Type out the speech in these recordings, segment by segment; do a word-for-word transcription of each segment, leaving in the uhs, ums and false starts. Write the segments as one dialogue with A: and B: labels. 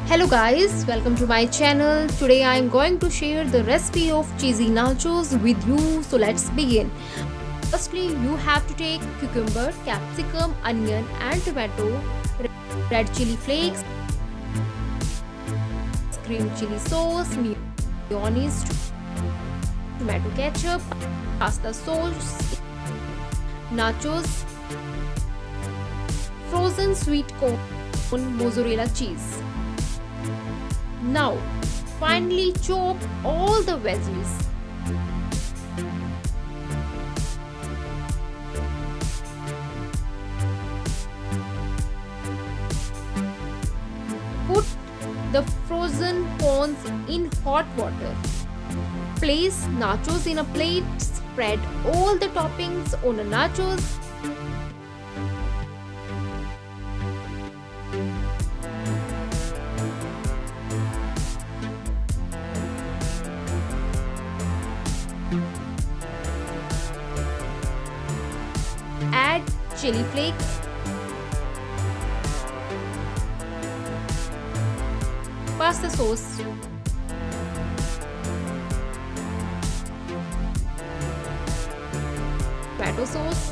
A: Hello guys, welcome to my channel. Today I am going to share the recipe of cheesy nachos with you. So let's begin. Firstly, you have to take cucumber, capsicum, onion and tomato, red chili flakes, green chili sauce, mayonnaise, tomato ketchup, pasta sauce, nachos, frozen sweet corn, mozzarella cheese. Now, finally chop all the veggies. Put the frozen corns in hot water. Place nachos in a plate. Spread all the toppings on the nachos. Add chili flakes, pasta sauce, tomato sauce,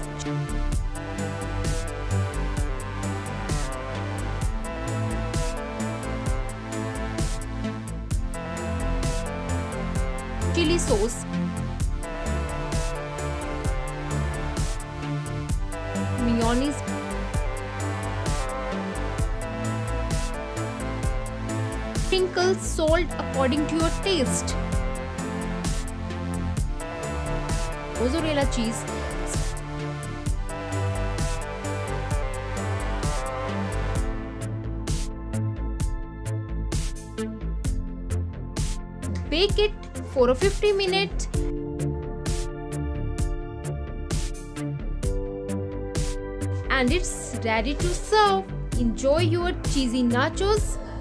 A: chili sauce, mayonnaise, sprinkle salt according to your taste, mozzarella cheese, bake it for fifty minutes. And it's ready to serve. Enjoy your cheesy nachos.